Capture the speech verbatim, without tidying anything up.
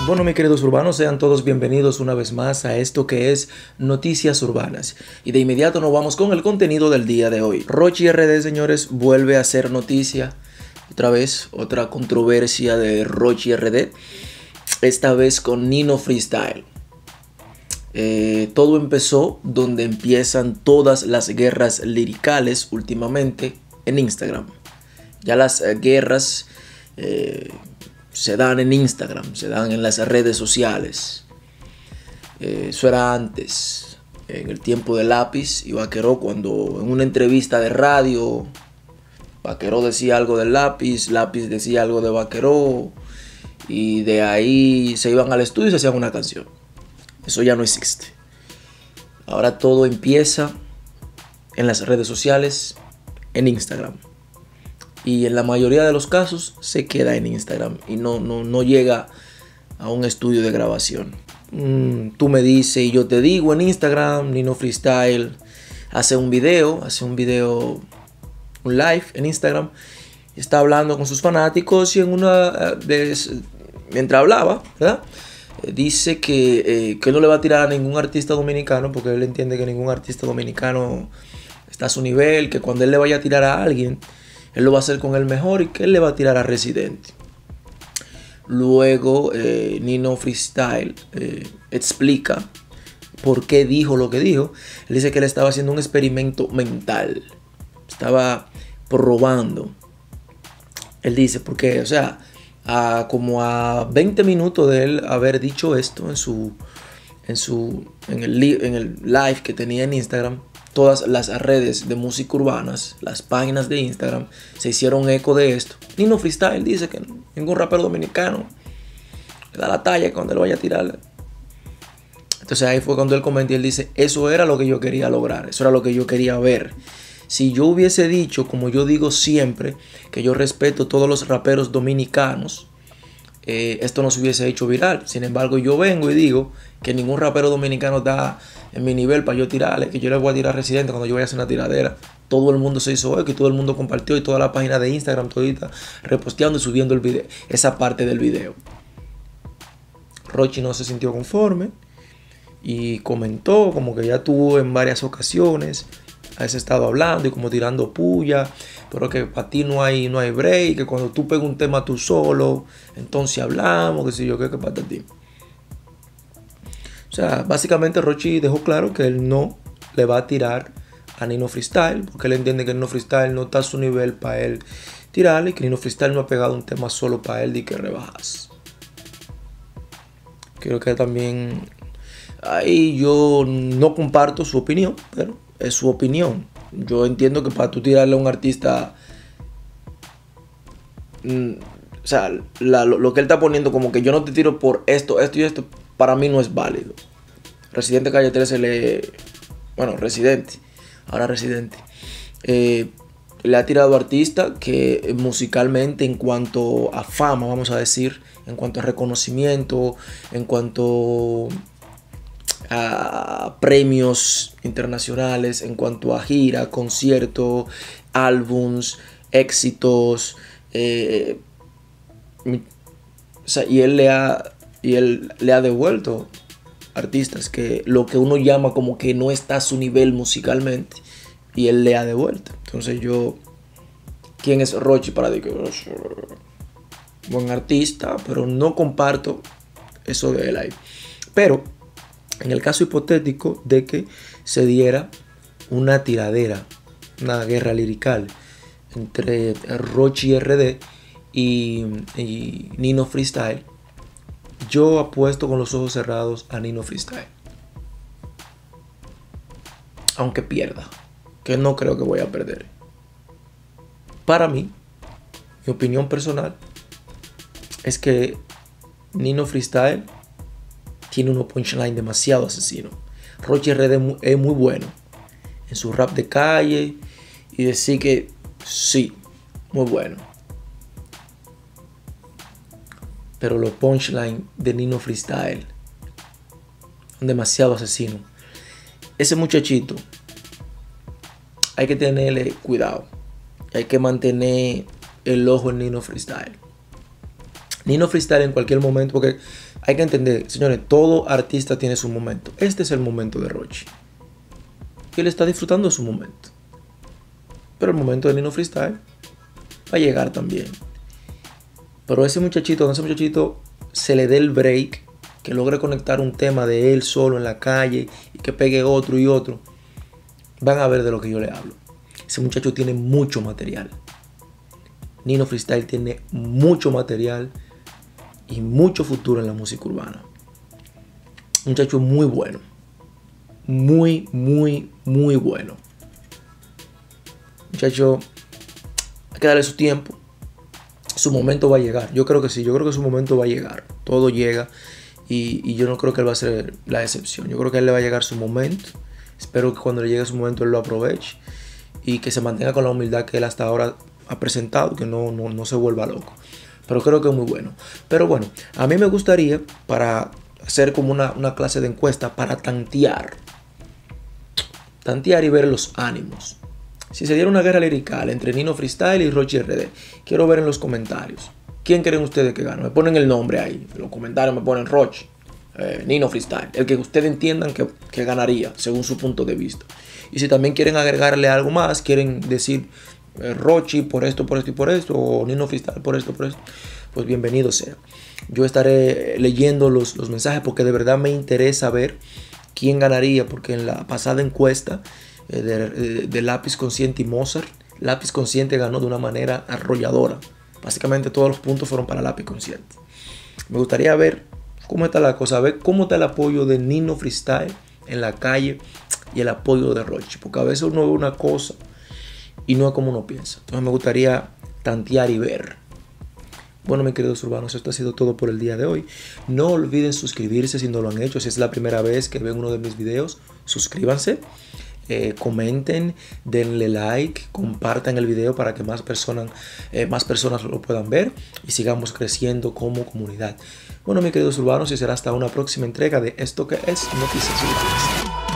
Bueno, mis queridos urbanos, sean todos bienvenidos una vez más a esto que es Noticias Urbanas. Y de inmediato nos vamos con el contenido del día de hoy. Rochy R D, señores, vuelve a ser noticia. Otra vez, otra controversia de Rochy R D. Esta vez con Nino Freestyle. Eh, todo empezó donde empiezan todas las guerras liricales últimamente en Instagram. Ya las eh, guerras... Eh, se dan en Instagram, se dan en las redes sociales. Eh, eso era antes, en el tiempo de Lápiz y Vaqueró, cuando en una entrevista de radio Vaqueró decía algo de Lápiz, Lápiz decía algo de Vaqueró, y de ahí se iban al estudio y se hacían una canción. Eso ya no existe. Ahora todo empieza en las redes sociales, en Instagram. Y en la mayoría de los casos se queda en Instagram y no, no, no llega a un estudio de grabación. Mm, tú me dices y yo te digo en Instagram, Nino Freestyle hace un video, hace un video, un live en Instagram. Está hablando con sus fanáticos y en una de, mientras hablaba, ¿verdad? Dice que, eh, que no le va a tirar a ningún artista dominicano porque él entiende que ningún artista dominicano está a su nivel, que cuando él le vaya a tirar a alguien, él lo va a hacer con el mejor y que él le va a tirar a Residente. Luego eh, Nino Freestyle eh, explica por qué dijo lo que dijo. Él dice que él estaba haciendo un experimento mental. Estaba probando. Él dice, ¿por qué? O sea, a, como a veinte minutos de él haber dicho esto en su, en su, en el, en el live que tenía en Instagram, todas las redes de música urbanas, las páginas de Instagram, se hicieron eco de esto. Nino Freestyle dice que ningún rapero dominicano le da la talla cuando él vaya a tirarle. Entonces ahí fue cuando él comentó y él dice, eso era lo que yo quería lograr, eso era lo que yo quería ver. Si yo hubiese dicho, como yo digo siempre, que yo respeto a todos los raperos dominicanos, eh, esto no se hubiese hecho viral. Sin embargo, yo vengo y digo que ningún rapero dominicano está en mi nivel para yo tirarle, que yo le voy a tirar a Residente cuando yo vaya a hacer una tiradera. Todo el mundo se hizo eco y todo el mundo compartió y toda la página de Instagram todita reposteando y subiendo el video, esa parte del video. Rochy no se sintió conforme y comentó como que ya tuvo en varias ocasiones a ese estado hablando y como tirando puya, pero que para ti no hay, no hay break, que cuando tú pegas un tema tú solo, entonces hablamos, que si yo qué, que para ti. O sea, básicamente Rochy dejó claro que él no le va a tirar a Nino Freestyle, porque él entiende que Nino Freestyle no está a su nivel para él tirarle, y que Nino Freestyle no ha pegado un tema solo para él y que rebajas. Creo que también ahí yo no comparto su opinión, pero es su opinión. Yo entiendo que para tú tirarle a un artista, mm, o sea, la, lo, lo que él está poniendo como que yo no te tiro por esto, esto y esto, para mí no es válido. Residente Calle trece le... Bueno, Residente, ahora Residente, eh, le ha tirado a artistas que musicalmente, en cuanto a fama, vamos a decir, en cuanto a reconocimiento, en cuanto a premios internacionales, en cuanto a gira, concierto, álbums, éxitos, eh, o sea, y él le ha y él le ha devuelto artistas que lo que uno llama como que no está a su nivel musicalmente, y él le ha devuelto. Entonces yo, ¿quién es Rochy para decir que buen artista? Pero no comparto eso de él ahí. Pero en el caso hipotético de que se diera una tiradera, una guerra lirical entre Rochy R D y, y Nino Freestyle, yo apuesto con los ojos cerrados a Nino Freestyle. Aunque pierda, que no creo que voy a perder. Para mí, mi opinión personal es que Nino Freestyle tiene unos punchline demasiado asesinos. Rochy R D es muy bueno en su rap de calle y decir que sí, muy bueno. Pero los punchlines de Nino Freestyle son demasiado asesinos. Ese muchachito hay que tenerle cuidado. Hay que mantener el ojo en Nino Freestyle. Nino Freestyle en cualquier momento, porque hay que entender, señores, todo artista tiene su momento. Este es el momento de Rochy. Y él está disfrutando de su momento. Pero el momento de Nino Freestyle va a llegar también. Pero ese muchachito, cuando ese muchachito se le dé el break, que logre conectar un tema de él solo en la calle y que pegue otro y otro, van a ver de lo que yo le hablo. Ese muchacho tiene mucho material. Nino Freestyle tiene mucho material y mucho futuro en la música urbana. Un muchacho muy bueno. Muy, muy, muy bueno. Muchacho, hay que darle su tiempo. Su momento va a llegar. Yo creo que sí, yo creo que su momento va a llegar. Todo llega y, y yo no creo que él va a ser la excepción. Yo creo que a él le va a llegar su momento. Espero que cuando le llegue su momento él lo aproveche y que se mantenga con la humildad que él hasta ahora ha presentado, que no, no, no se vuelva loco. Pero creo que es muy bueno. Pero bueno, a mí me gustaría, para hacer como una, una clase de encuesta, para tantear. Tantear y ver los ánimos. Si se diera una guerra lirical entre Nino Freestyle y Rochy R D, quiero ver en los comentarios. ¿Quién creen ustedes que gana? Me ponen el nombre ahí. En los comentarios me ponen Rochy, eh, Nino Freestyle. El que ustedes entiendan que, que ganaría, según su punto de vista. Y si también quieren agregarle algo más, quieren decir eh, Rochy por esto, por esto y por esto, o Nino Freestyle por esto, por esto, pues bienvenido sea. Yo estaré leyendo los, los mensajes porque de verdad me interesa ver quién ganaría, porque en la pasada encuesta eh, de, de, de Lápiz Consciente y Mozart, Lápiz Consciente ganó de una manera arrolladora. Básicamente todos los puntos fueron para Lápiz Consciente. Me gustaría ver cómo está la cosa, ver cómo está el apoyo de Nino Freestyle en la calle y el apoyo de Rochy, porque a veces uno ve una cosa y no es como uno piensa. Entonces me gustaría tantear y ver. Bueno, mis queridos urbanos, esto ha sido todo por el día de hoy. No olviden suscribirse si no lo han hecho. Si es la primera vez que ven uno de mis videos, suscríbanse, eh, comenten, denle like, compartan el video para que más personas, eh, más personas lo puedan ver y sigamos creciendo como comunidad. Bueno, mis queridos urbanos, y será hasta una próxima entrega de esto que es Noticias Urbanas.